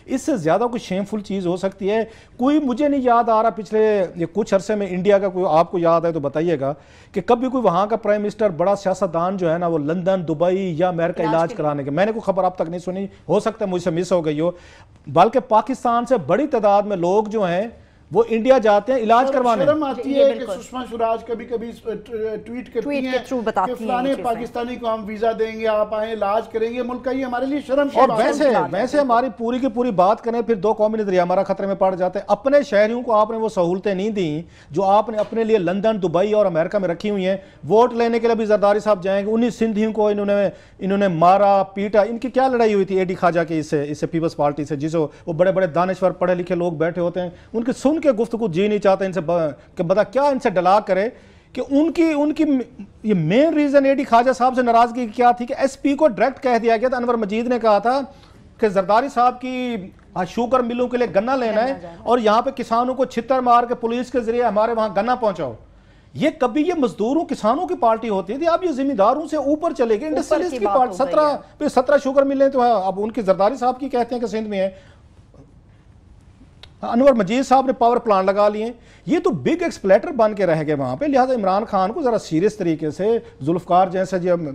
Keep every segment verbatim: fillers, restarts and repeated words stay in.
اس سے زیادہ کوئی شیمفل چیز ہو سکتی ہے؟ کوئی مجھے نہیں یاد آ رہا پچھلے یہ کچھ عرصے میں انڈیا کا کوئی آپ کو یاد ہے تو بتائیے گا کہ کبھی کوئی وہاں کا پرائم منسٹر بڑا سیاستدان جو ہے نا وہ لندن دبئی یا امریکہ علاج کرانے کے، میں نے کوئی خبر اب تک نہیں سنی، ہو سکتا ہے مجھ سے مس ہو گئی ہو، بلکہ پاکستان سے بڑی تعداد میں لوگ جو ہیں وہ انڈیا جاتے ہیں علاج کروانے۔ شرم آتی ہے کہ سشما سوراج کبھی کبھی ٹویٹ کرتی ہیں کہ فلانے پاکستانی کو ہم ویزا دیں گے، آپ آئیں علاج کریں گے، ملک کا یہ ہمارے لیے شرم کی بات ہے۔ اور ویسے ویسے ہماری پوری کی پوری بات کریں پھر دو قومی نظریہ ہمارا خطرے میں پڑ جاتے ہیں۔ اپنے شہریوں کو آپ نے وہ سہولتیں نہیں دیں جو آپ نے اپنے لیے لندن دبئی اور امریکہ میں رکھی ہوئی ہیں۔ ووٹ لینے کے لیے بھی زرداری صاحب جائیں گے، انہیں سندھیوں کو انہوں نے انہوں نے مارا پیٹا۔ ان کی کیا لڑائی ہوئی تھی اے ڈی خواجہ کی اس سے اس سے پیپلز پارٹی سے، جس وہ بڑے بڑے دانشور پڑھے لکھے لوگ بیٹھے ہوتے ہیں، ان کے سن کے گفتگو جی نہیں چاہتے ان سے کہ بتا کیا ان سے ڈلا کرے کہ ان کی ان کی یہ مین ریزن اے ڈی خواجہ صاحب سے ناراضگی کیا تھی کہ ایس پی کو ڈائریکٹ کہہ دیا گیا تھا، انور مجید نے کہا تھا کہ زرداری صاحب کی شوگر ملوں کے لیے گنا لینا ہے اور یہاں پہ کسانوں کو چھتر مار کے پولیس کے ذریعے ہمارے وہاں گنا پہنچاؤ۔ یہ کبھی یہ مزدوروں کسانوں کی پارٹی ہوتی تھی، اب یہ ذمہ داروں سے اوپر چلے گئے، انڈسٹریلسٹ کی پارٹی۔ سترہ پہ سترہ شوگر ملیں تو اب ان کی زرداری صاحب کی کہتے ہیں کہ سندھ میں ہے، انور مجید صاحب نے پاور پلانٹ لگا لیے، یہ تو بگ ایکسپلیٹر بن کے رہ گئے وہاں پہ۔ لہٰذا عمران خان کو ذرا سیریس طریقے سے ذوالفقار جیسے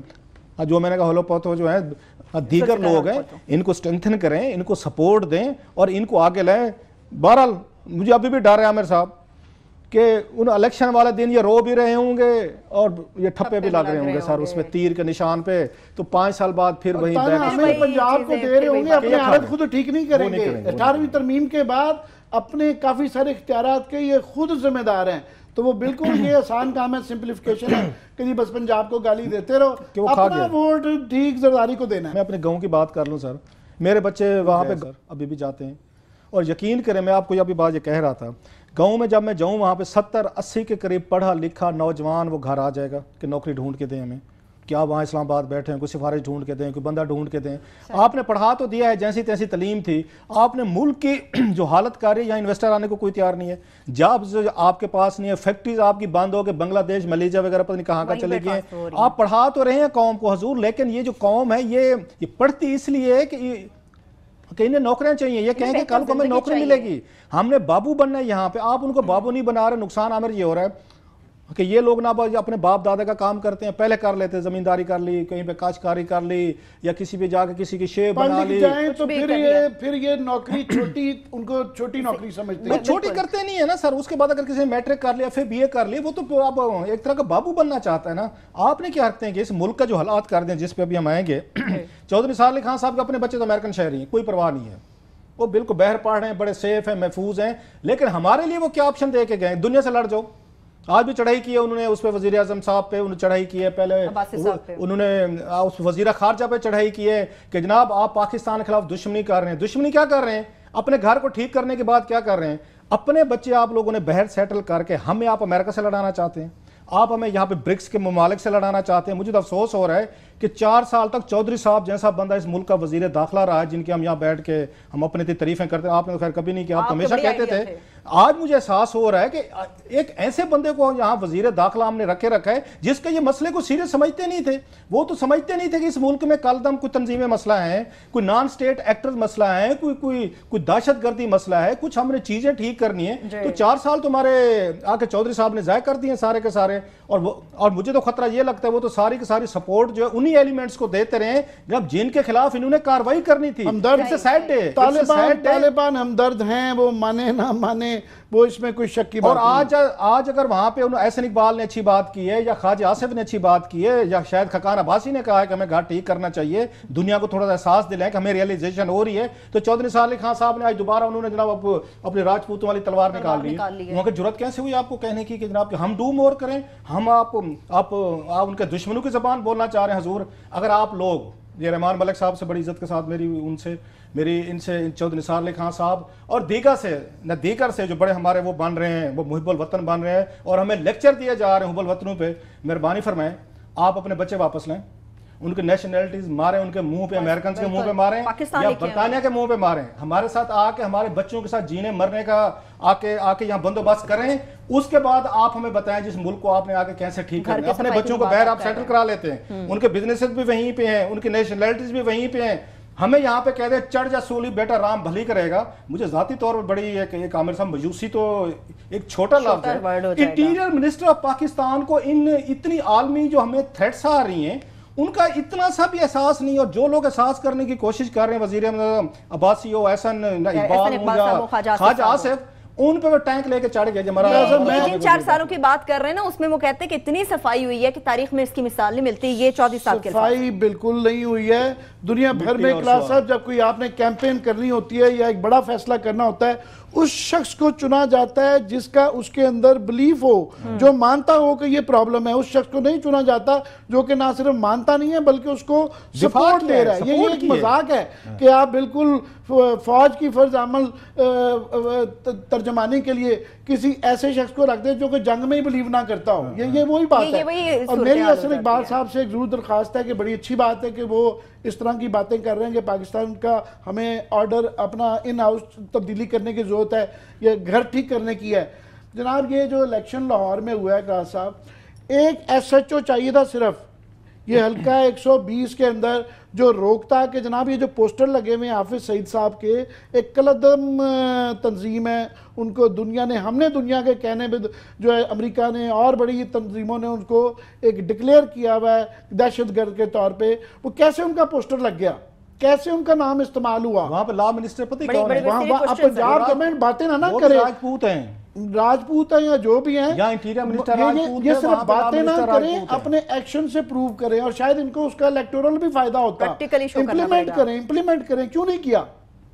جو میں نے کہا ہولو پوتھو جو ہیں دیگر لوگ ہیں ان کو اسٹرینتھن کریں، ان کو سپورٹ دیں اور ان کو آگے لائیں۔ بہرحال مجھے ابھی بھی ڈر ہے عامر صاحب کہ ان الیکشن والے دن یہ رو بھی رہے ہوں گے اور یہ ٹھپے بھی لگ رہے ہوں گے سر اس پہ تیر کے نشان پہ، تو پانچ سال بعد پھر وہی ہمیں پنجاب کو دے رہے ہوں گے، اپنی حالت خود ٹھیک نہیں کریں گے۔ اٹھارہویں ترمیم کے بعد اپنے کافی سارے اختیارات کے یہ خود ذمہ دار ہیں، تو وہ بالکل یہ آسان کام ہے، سمپلیفیکیشن ہے کہ جی بس پنجاب کو گالی دیتے رہو، اپنا ووٹ ٹھیک زرداری کو دینا ہے۔ میں اپنے گاؤں کی بات کر لوں سر، میرے بچے وہاں پہ ابھی بھی جاتے ہیں اور یقین کریں میں آپ کو ابھی بات یہ کہہ رہا تھا، گاؤں میں جب میں جاؤں وہاں پہ ستر اسی کے قریب پڑھا لکھا نوجوان وہ گھر آ جائے گا کہ نوکری ڈھونڈ کے دیں ہمیں، کیا وہاں اسلام آباد بیٹھے ہیں، کوئی سفارش ڈھونڈ کے دیں، کوئی بندہ ڈھونڈ کے دیں۔ آپ نے پڑھا تو دیا ہے، جیسی تیسی تعلیم تھی، آپ نے ملک کی جو حالت کاری ہے یہاں انویسٹر آنے کو کوئی تیار نہیں ہے، جابز آپ کے پاس نہیں ہے، فیکٹریز آپ کی بند ہو کے بنگلہ دیش ملیشیا وغیرہ پتہ نہیں کہاں کا چلے گئے ہیں۔ آپ پڑھا تو رہے ہیں قوم کو حضور، لیکن یہ جو قوم ہے یہ یہ پڑھتی اس لیے ہے کہ کہ انہیں نوکریاں چاہیے، یہ کہیں کہ کل کو ہمیں نوکری ملے گی، ہم نے بابو بننا ہے یہاں پہ، آپ ان کو بابو نہیں بنا رہے۔ نقصان عامر یہ ہو رہا ہے کہ یہ لوگ نہ اپنے باپ دادا کا کام کرتے ہیں، پہلے کر لیتے، زمینداری کر لی، کہیں پہ کاشتکاری کر لی یا کسی پہ جا کے کسی کی شیپ بنا لی، تو پھر یہ پھر یہ نوکری چھوٹی ان کو چھوٹی نوکری سمجھتے ہیں، چھوٹی کرتے نہیں ہے نا سر۔ اس کے بعد اگر کسی نے میٹرک کر لیا پھر بی اے کر لی، وہ تو اب ایک طرح کا بابو بننا چاہتا ہے نا۔ آپ نے کیا رکھتے ہیں کہ اس ملک کا جو حالات کر دیں جس پہ ابھی ہم آئیں گے، چودھری نثار علی خان صاحب کے اپنے بچے تو امریکن شہری ہیں، کوئی پرواہ نہیں ہے، وہ بالکل بہر پڑھ رہے ہیں، بڑے سیف ہیں، محفوظ ہیں، لیکن ہمارے لیے وہ کیا آپشن دے کے گئے؟ دنیا سے لڑ جاؤ۔ آج بھی چڑھائی کی ہے انہوں نے اس پہ، وزیر اعظم صاحب پہ انہوں نے چڑھائی کی ہے، پہلے انہوں نے اس وزیر خارجہ پہ چڑھائی کی ہے کہ جناب آپ پاکستان کے خلاف دشمنی کر رہے ہیں۔ دشمنی کیا کر رہے ہیں؟ اپنے گھر کو ٹھیک کرنے کے بعد کیا کر رہے ہیں؟ اپنے بچے آپ لوگوں نے بہر سیٹل کر کے ہمیں آپ امریکہ سے لڑانا چاہتے ہیں، آپ ہمیں یہاں پہ برکس کے ممالک سے لڑانا چاہتے ہیں۔ مجھے تو افسوس ہو رہا ہے کہ چار سال تک چودھری صاحب جیسا بندہ اس ملک کا وزیر داخلہ رہا ہے، جن کی ہم یہاں بیٹھ کے ہم اپنی تعریفیں کرتے ہیں، آپ نے تو خیر کبھی نہیں کیا، آپ ہمیشہ کہتے تھے۔ آج مجھے احساس ہو رہا ہے کہ ایک ایسے بندے کو یہاں وزیر داخلہ ہم نے رکھے رکھا ہے جس کے یہ مسئلے کو سیریس سمجھتے نہیں تھے۔ وہ تو سمجھتے نہیں تھے کہ اس ملک میں کل دم کوئی تنظیمیں مسئلہ ہیں، کوئی نان سٹیٹ ایکٹرز مسئلہ ہیں، کوئی کوئی کوئی دہشت گردی مسئلہ ہے، کچھ ہم نے چیزیں ٹھیک کرنی ہیں۔ تو چار سال تمہارے آ کے چودھری صاحب نے ضائع کر دیے سارے کے سارے، اور اور مجھے تو خطرہ یہ لگتا ہے وہ تو ساری کی ساری سپورٹ جو ہے انہی ایلیمنٹس کو دیتے رہے جب جن کے خلاف انہوں نے کاروائی کرنی تھی۔ طالبان ہمدرد ہیں، وہ مانے نہ مانے وہ اس میں کوئی شک کی بات نہیں۔ اور آج آج اگر وہاں پہ احسن اقبال نے اچھی بات کی ہے یا خواجہ آصف نے اچھی بات کی ہے یا شاید خاقان عباسی نے کہا ہے کہ ہمیں گھر ٹھیک کرنا چاہیے، دنیا کو تھوڑا سا احساس دلائیں کہ ہمیں ریئلائزیشن ہو رہی ہے، تو چودھری نثار علی خان صاحب نے آج دوبارہ انہوں نے جناب اپنی راجپوتوں والی تلوار نکال لی۔ وہاں کی جرات کیسے ہوئی آپ کو کہنے کی کہ جناب ہم ڈو مور کریں، ہم آپ آپ ان کے دشمنوں کی زبان بولنا چاہ رہے ہیں؟ حضور اگر آپ لوگ، یہ رحمان ملک صاحب سے بڑی عزت کے ساتھ میری ان سے میری ان سے چودھری نثار علی خان صاحب اور دیگر سے نہ دیگر سے جو بڑے ہمارے وہ بن رہے ہیں، وہ محب الوطن بن رہے ہیں اور ہمیں لیکچر دیے جا رہے ہیں محب الوطنوں پہ، مہربانی فرمائیں آپ اپنے بچے واپس لیں، ان کے نیشنلٹیز ماریں، ان کے منہ پہ، امریکنز کے منہ پہ ماریں یا برطانیہ کے منہ پہ ماریں، ہمارے ساتھ آ کے ہمارے بچوں کے ساتھ جینے مرنے کا آ کے آ کے یہاں بندوبست کریں، اس کے بعد آپ ہمیں بتائیں جس ملک کو آپ نے آ کے کیسے ٹھیک کرنا ہے۔ اپنے بچوں کو باہر آپ سیٹل کرا لیتے ہیں، ان کے بزنسز بھی وہیں پہ ہیں، ان کی نیشنلٹیز بھی وہیں پہ ہیں، ہمیں یہاں پہ کہہ دے چڑھ جا سولی بیٹا رام بھلی کرے گا. مجھے ذاتی طور پر بڑی ایک عامر صاحب مجوسی تو ایک چھوٹا لفظ ہے. انٹیریئر منسٹر آف پاکستان کو ان اتنی عالمی جو ہمیں تھریٹس آ رہی ہیں ان کا اتنا سا بھی احساس نہیں, اور جو لوگ احساس کرنے کی کوشش کر رہے ہیں وزیر عباسی ہو, احسن اقبال ہو یا خواجہ آصف, ان پہ وہ ٹینک لے کے چڑھ گئے. یہ جن چار سالوں کی بات کر رہے ہیں نا اس میں وہ کہتے ہیں کہ اتنی صفائی ہوئی ہے کہ تاریخ میں اس کی مثال نہیں ملتی. یہ چودہ سال کے صفائی بالکل نہیں ہوئی ہے دنیا بھر میں. کلاس صاحب جب کوئی آپ نے کیمپین کرنی ہوتی ہے یا ایک بڑا فیصلہ کرنا ہوتا ہے, اس شخص کو چنا جاتا ہے جس کا اس کے اندر بلیف ہو, جو مانتا ہو کہ یہ پرابلم ہے. اس شخص کو نہیں چنا جاتا جو کہ نہ صرف مانتا نہیں ہے بلکہ اس کو سپورٹ دے رہا ہے. یہ ایک مذاق ہے کہ آپ بالکل فوج کی فرض عمل ترجمانی کے لیے کسی ایسے شخص کو رکھ دے جو کہ جنگ میں ہی بلیو نہ کرتا ہو. یہ وہی بات ہے. اور میری اصل اقبال صاحب سے ایک ضرور درخواست ہے کہ بڑی اچھی بات ہے کہ وہ اس طرح کی باتیں کر رہے ہیں کہ پاکستان کا ہمیں آرڈر اپنا ان ہاؤس تبدیلی کرنے کی ضرورت ہے, یہ گھر ٹھیک کرنے کی ہے. جناب یہ جو الیکشن لاہور میں ہوا ہے کراس صاحب, ایک ایس ایچ او چاہیے تھا صرف یہ حلقہ ایک سو بیس کے اندر جو روکتا کہ جناب یہ جو پوسٹر لگے ہوئے ہیں حافظ سعید صاحب کے, ایک کلعدم تنظیم ہے, ان کو دنیا نے, ہم نے دنیا کے کہنے پہ جو ہے امریکہ نے اور بڑی تنظیموں نے ان کو ایک ڈکلیئر کیا ہوا ہے دہشت گرد کے طور پہ. وہ کیسے ان کا پوسٹر لگ گیا, کیسے ان کا نام استعمال ہوا؟ وہاں پہ لا منسٹر پتہ ہی کون ہے, وہاں پنجاب گورنمنٹ باتیں نہ نہ کرے, راجپوت ہیں راجپوت ہیں یا جو بھی ہیں, یا انٹیریئر منسٹر راجپوت یہ صرف باتیں نہ کریں, اپنے ایکشن سے پروو کریں, اور شاید ان کو اس کا الیکٹورل بھی فائدہ ہوتا. امپلیمنٹ کریں امپلیمنٹ کریں کیوں نہیں کیا؟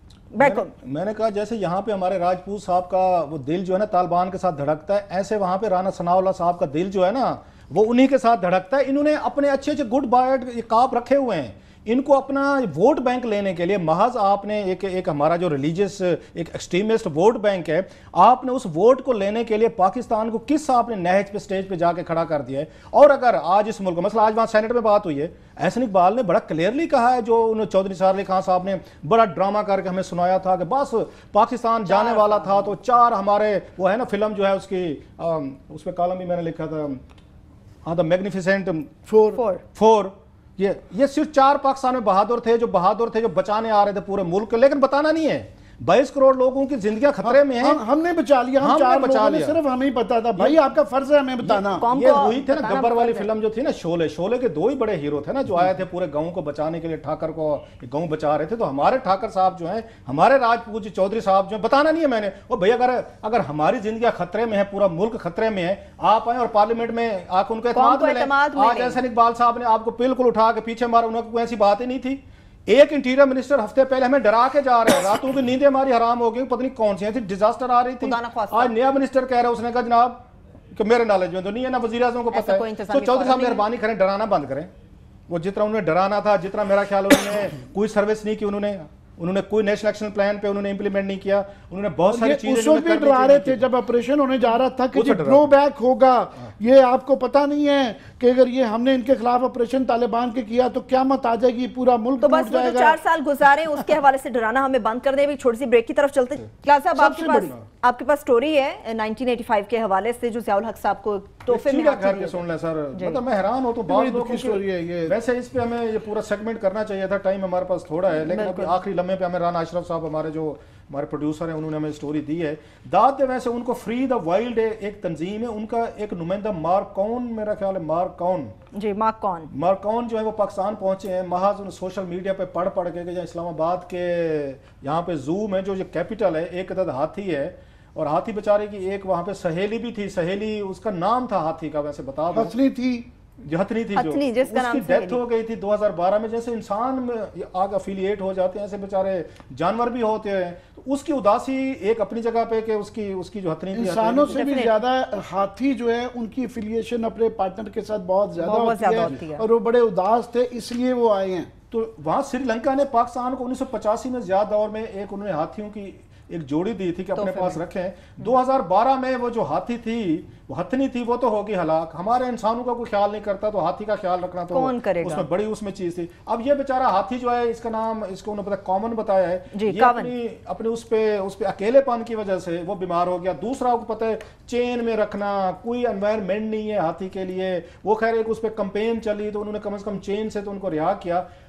میں نے کہا جیسے یہاں پہ ہمارے راجپوت صاحب کا وہ دل جو ہے نا طالبان کے ساتھ دھڑکتا ہے, ایسے وہاں پہ رانا ثناء اللہ صاحب کا دل جو ہے نا وہ انہی کے ساتھ دھڑکتا ہے. انہوں نے اپنے اچھے اچھے گڈ بائٹ کاپ رکھے ہوئے ہیں, ان کو اپنا ووٹ بینک لینے کے لیے محض آپ نے ایک ایک ہمارا جو ریلیجیس ایک ایکسٹریمسٹ ووٹ بینک ہے, آپ نے اس ووٹ کو لینے کے لیے پاکستان کو کس آپ نے نہج پہ سٹیج پہ جا کے کھڑا کر دیا ہے. اور اگر آج اس ملک مثلا آج وہاں سینٹ میں بات ہوئی ہے, احسن اقبال نے بڑا کلیئرلی کہا ہے, جو انہوں چودھری سار علی خان صاحب نے بڑا ڈرامہ کر کے ہمیں سنایا تھا کہ بس پاکستان جانے والا تھا تو چار ہمارے وہ ہے نا فلم جو ہے اس کی اس پہ کالم بھی میں نے لکھا تھا, ہاں دا میگنیفیسنٹ فور فور یہ یہ صرف چار پاکستان میں بہادر تھے جو بہادر تھے جو بچانے آ رہے تھے پورے ملک کو, لیکن بتانا نہیں ہے بائیس کروڑ لوگوں کی زندگیاں خطرے میں ہیں. ہم نے بچا لیا, ہم چار لوگوں نے صرف ہمیں پتا تھا. بھائی آپ کا فرض ہے ہمیں بتانا. یہ وہی تھے نا گبر والی فلم جو تھی نا شولے, شولے کے دو ہی بڑے ہیرو تھے نا جو آئے تھے پورے گاؤں کو بچانے کے لیے, ٹھاکر کو گاؤں بچا رہے تھے. تو ہمارے ٹھاکر صاحب جو ہیں, ہمارے راجپوت چودھری صاحب جو ہیں, بتانا نہیں ہے میں نے, اور بھئی اگر اگر ہماری زندگیاں خطرے میں ہے, پورا ملک خطرے میں ہے, آپ آئیں اور پارلیمنٹ میں آ کے ان کو اعتماد ملیں. آج احسن اقبال صاحب نے آپ کو بالکل اٹھا کے پیچھے مارا, انہوں کو ایسی بات ہی نہیں تھی. ایک انٹیریئر منسٹر ہفتے پہلے ہمیں ڈرا کے جا رہے ہیں, راتوں کی نیندیں ہماری حرام ہو گئی, پتہ نہیں کون سی ایسی ڈیزاسٹر آ رہی تھی. آج نیا منسٹر کہہ رہا ہے, اس نے کہا جناب کہ میرے نالج میں تو نہیں ہے, نہ وزیر اعظم کو پتہ ہے. تو چودھری صاحب مہربانی کریں ڈرانا بند کریں. وہ جتنا انہوں نے ڈرانا تھا, جتنا میرا خیال انہوں نے کوئی سروس نہیں کی, انہوں نے انہوں نے کوئی نیشنل ایکشن پلان پہ انہوں نے امپلیمنٹ نہیں کیا. انہوں نے بہت ساری چیزیں جو بھی ڈرا رہے تھے جب آپریشن ہونے جا رہا تھا کہ ڈرو بیک ہوگا, یہ آپ کو پتہ نہیں ہے کہ اگر یہ ہم نے ان کے خلاف آپریشن طالبان کے کیا تو قیامت آ جائے گی, پورا ملک تو بس وہ جو چار سال گزارے اس کے حوالے سے ڈرانا ہمیں بند کر دیں. بھی چھوٹی سی بریک کی طرف چلتے. کلاس صاحب آپ کے پاس آپ کے پاس سٹوری ہے نائنٹین ایٹی فائیو کے حوالے سے جو ضیاء الحق صاحب کو تحفے میں گھر کے سن لیں سر. مطلب میں حیران ہوں تو بعض لوگوں کی سٹوری ہے یہ, ویسے اس پہ ہمیں یہ پورا سیگمنٹ کرنا چاہیے تھا, ٹائم ہمارے پاس تھوڑا ہے, لیکن ابھی آخری لمحے پہ ہمیں رانا اشرف صاحب ہمارے جو ہمارے پروڈیوسر ہیں انہوں نے ہمیں سٹوری دی ہے. داد دے ویسے ان کو فری دا وائلڈ ایک تنظیم ہے, ان کا ایک نمائندہ مارکون میرا خیال ہے مارکون جی مارکون مارکون جو ہے وہ پاکستان پہنچے ہیں محض ان سوشل میڈیا پہ پڑھ پڑھ کے کہ اسلام آباد کے یہاں پہ زو میں جو یہ کیپٹل ہے, ایک عدد ہاتھی ہے, اور ہاتھی بیچارے کی ایک وہاں پہ سہیلی بھی تھی, سہیلی اس کا نام تھا ہاتھی کا, ویسے بتا دوں ہتھنی تھی جو ہتھنی تھی, جو اس کی ڈیتھ ہو گئی تھی دو ہزار بارہ میں. جیسے انسان میں آگ افیلیٹ ہو جاتے ہیں ایسے بیچارے جانور بھی ہوتے ہیں, تو اس کی اداسی ایک اپنی جگہ پہ کہ اس کی اس کی جو ہتھنی تھی, انسانوں سے بھی زیادہ ہاتھی جو ہے ان کی افیلیشن اپنے پارٹنر کے ساتھ بہت زیادہ ہوتی ہے, اور وہ بڑے اداس تھے اس لیے وہ آئے ہیں. تو وہاں سری لنکا نے پاکستان کو انیس سو پچاسی میں زیادہ دور میں ایک انہوں نے ہاتھیوں کی ایک جوڑی دی تھی کہ اپنے پاس رکھیں. دو ہزار بارہ میں وہ جو ہاتھی تھی, وہ ہتھنی تھی, وہ تو ہوگی ہلاک. ہمارے انسانوں کا کوئی خیال نہیں کرتا, تو ہاتھی کا خیال رکھنا تو اس میں بڑی اس میں چیز تھی. اب یہ بیچارہ ہاتھی جو ہے, اس کا نام اس کو انہوں نے کامن بتایا ہے, یہ اپنی اپنے اس پہ اس پہ اکیلے پن کی وجہ سے وہ بیمار ہو گیا. دوسرا کو پتہ ہے چین میں رکھنا, کوئی انوائرمنٹ نہیں ہے ہاتھی کے لیے. وہ خیر ایک اس پہ کمپین چلی تو انہوں نے کم از کم چین سے تو ان کو رہا کیا.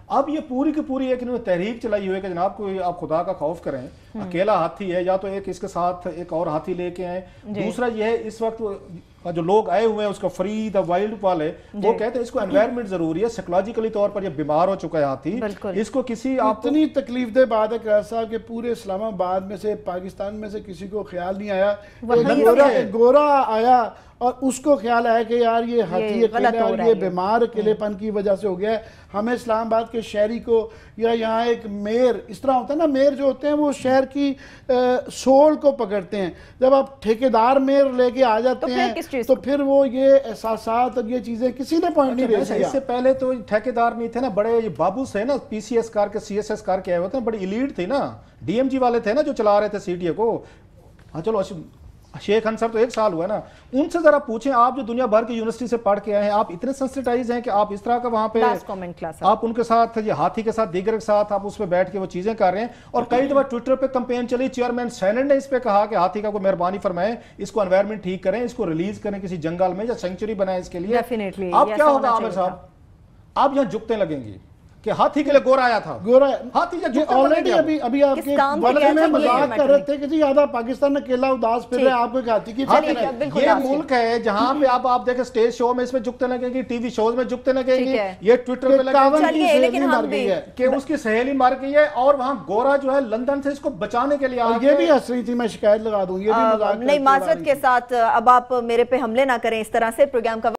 اب یہ پوری کی پوری ایک انہوں نے تحریک چلائی ہوئی ہے کہ جناب کوئی آپ خدا کا خوف کریں، اکیلا ہاتھی ہے یا تو ایک اس کے ساتھ ایک اور ہاتھی لے کے آئیں. دوسرا یہ ہے اس وقت جو لوگ آئے ہوئے ہیں اس کا فری دا وائلڈ والے وہ کہتے ہیں اس کو انوائرمنٹ ضروری ہے، سائیکولوجیکلی طور پر یہ بیمار ہو چکا ہے ہاتھی، اس کو کسی آپ اتنی تکلیف دہ بات ہے قیاض صاحب کہ پورے اسلام آباد میں سے پاکستان میں سے کسی کو خیال نہیں آیا. ایک گورا آیا اور اس کو خیال آیا کہ یار یہ ہاتھی اکیلے اور یہ بیمار اکیلے پن کی وجہ سے ہو گیا ہے. ہمیں اسلام آباد کے شہری کو یا یہاں ایک میئر اس طرح ہوتا ہے نا، میئر جو ہوتے ہیں وہ شہر کی سول کو پکڑتے ہیں. جب آپ ٹھیکیدار میئر لے کے آ جاتے ہیں تو پھر وہ یہ احساسات اور یہ چیزیں کسی نے پوائنٹ نہیں دے سکیا. اس سے پہلے تو ٹھیکیدار نہیں تھے نا، بڑے بابو سے نا پی سی ایس کار کے سی ایس ایس کار کے آئے ہوتے ہیں، بڑی ایلیٹ تھی نا، ڈی ایم جی والے تھے نا جو چلا رہے تھے سی ٹی اے کو. ہاں چلو شیخ انصر تو ایک سال ہوا ہے نا، ان سے ذرا پوچھیں آپ جو دنیا بھر کی یونیورسٹی سے پڑھ کے آئے ہیں، آپ اتنے سنسٹائز ہیں کہ آپ اس طرح کا وہاں پہ آپ ان کے ساتھ یہ ہاتھی کے ساتھ دیگر کے ساتھ آپ اس پہ بیٹھ کے وہ چیزیں کر رہے ہیں. اور کئی دفعہ ٹویٹر پہ کمپین چلی، چیئرمین سینٹ نے اس پہ کہا کہ ہاتھی کا کوئی مہربانی فرمائیں، اس کو انوائرمنٹ ٹھیک کریں، اس کو ریلیز کریں کسی جنگل میں یا سینکچری بنائیں اس کے لیے. اب کیا ہوگا عامر صاحب، آپ یہاں جھکتے لگیں گی کہ ہاتھی کے لیے گورا آیا تھا، گورا ہاتھی جی آلریڈی ابھی ابھی آپ کے بلکہ میں مذاق کر رہے تھے کہ جی آدھا پاکستان اکیلا اداس پھر رہے ہیں، آپ کو ایک ہاتھی کی فکر ہے. یہ ملک ہے جہاں پہ آپ آپ دیکھیں سٹیج شو میں اس میں جھکتے لگیں گی، ٹی وی شوز میں جھکتے لگیں گی، یہ ٹویٹر پہ لگیں گی کہ اس کی سہیلی مر گئی ہے اور وہاں گورا جو ہے لندن سے اس کو بچانے کے لیے آ یہ بھی ہنس رہی تھی، میں شکایت لگا دوں، یہ بھی مذاق نہیں معذرت کے ساتھ اب آپ میرے پہ حملے نہ کریں اس طرح سے. پروگرام کا